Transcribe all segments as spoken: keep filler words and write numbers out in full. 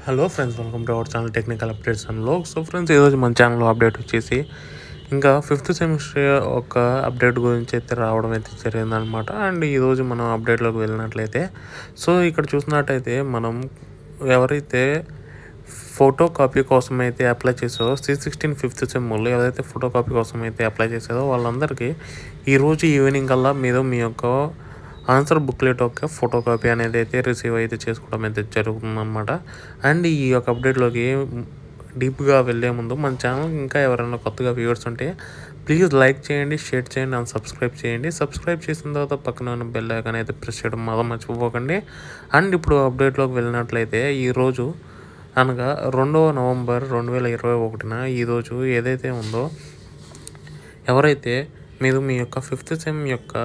Hello friends, welcome to our channel technical updates and లోగ్. So friends, ఈరోజు మన ఛానల్లో అప్డేట్ వచ్చేసి ఇంకా ఫిఫ్త్ సెమిస్టర్ ఒక అప్డేట్ గురించి అయితే రావడం అయితే జరిగిందనమాట. అండ్ ఈరోజు మనం అప్డేట్లోకి వెళ్ళినట్లయితే, సో ఇక్కడ చూసినట్టయితే మనం ఎవరైతే ఫోటో కాపీ కోసం అయితే అప్లై చేసారో సి సిక్స్టీన్ ఫిఫ్త్ సెమ్లో ఎవరైతే ఫోటో కాపీ కోసం అయితే అప్లై చేశారో వాళ్ళందరికీ ఈరోజు ఈవినింగ్ కల్లా మీరు మీ యొక్క ఆన్సర్ బుక్లెట్ యొక్క ఫోటో కాపీ అనేది అయితే రిసీవ్ అయితే చేసుకోవడం అయితే జరుగుతుందన్నమాట. అండ్ ఈ యొక్క అప్డేట్లోకి డీప్గా వెళ్ళే ముందు మన ఛానల్ ఇంకా ఎవరైనా కొత్తగా వ్యూవర్స్ ఉంటే ప్లీజ్ లైక్ చేయండి, షేర్ చేయండి అండ్ సబ్స్క్రైబ్ చేయండి. సబ్స్క్రైబ్ చేసిన తర్వాత పక్కన ఉన్న బెల్ ఐకాన్ అయితే ప్రెస్ చేయడం మాత్రం మర్చిపోకండి. అండ్ ఇప్పుడు అప్డేట్లోకి వెళ్ళినట్లయితే ఈరోజు అనగా రెండవ నవంబర్ రెండు వేల ఇరవై ఒకటిన ఈరోజు ఏదైతే ఉందో ఎవరైతే మీరు మీ యొక్క ఫిఫ్త్ సెమ్ యొక్క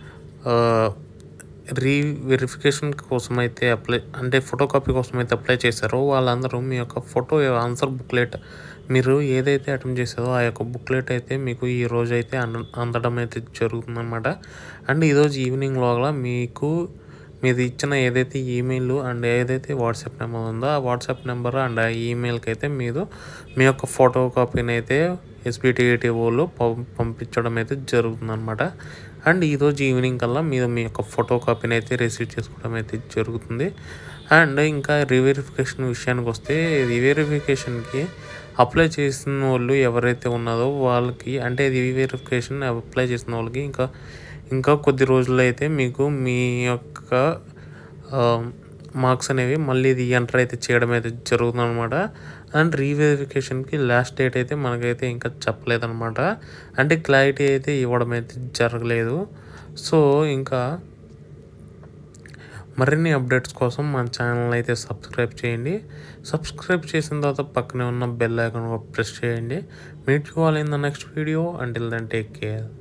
రీ వెరిఫికేషన్ కోసం అయితే అప్లై అంటే ఫోటో కాపీ కోసం అయితే అప్లై చేశారో వాళ్ళందరూ మీ యొక్క ఫోటో ఆన్సర్ బుక్లెట్ మీరు ఏదైతే అటెంప్ట్ చేశారో ఆ యొక్క బుక్లెట్ అయితే మీకు ఈ రోజు అయితే అంద అందడం అయితే జరుగుతుందన్నమాట. అండ్ ఈరోజు ఈవినింగ్ లోపల మీకు మీరు ఇచ్చిన ఏదైతే ఈమెయిల్ అండ్ ఏదైతే వాట్సాప్ నెంబర్ ఉందో ఆ వాట్సాప్ నెంబర్ అండ్ ఆ ఈమెయిల్కి అయితే మీరు మీ యొక్క ఫోటో కాపీని అయితే ఎస్బిటిఏటిఓలో పంపించడం అయితే జరుగుతుందన్నమాట. అండ్ ఈరోజు ఈవినింగ్ కల్లా మీరు మీ యొక్క ఫోటో కాపీని అయితే రిసీవ్ చేసుకోవడం అయితే జరుగుతుంది. అండ్ ఇంకా రీవెరిఫికేషన్ విషయానికి వస్తే రీవెరిఫికేషన్కి అప్లై చేసిన వాళ్ళు ఎవరైతే ఉన్నారో వాళ్ళకి అంటే రీవెరిఫికేషన్ అప్లై చేసిన వాళ్ళకి ఇంకా ఇంకా కొద్ది రోజుల్లో అయితే మీకు మీ యొక్క మార్క్స్ అనేవి మళ్ళీ రీఎంటర్ అయితే చేయడం అయితే జరుగుతుంది అనమాట. అండ్ రీవెరిఫికేషన్కి లాస్ట్ డేట్ అయితే మనకైతే ఇంకా చెప్పలేదన్నమాట. అంటే క్లారిటీ అయితే ఇవ్వడం అయితే జరగలేదు. సో ఇంకా మరిన్ని అప్డేట్స్ కోసం మన ఛానల్ అయితే సబ్స్క్రైబ్ చేయండి. సబ్స్క్రైబ్ చేసిన తర్వాత పక్కనే ఉన్న బెల్ ఐకాన్ ప్రెస్ చేయండి. Meet you all in the next video. Until then take care.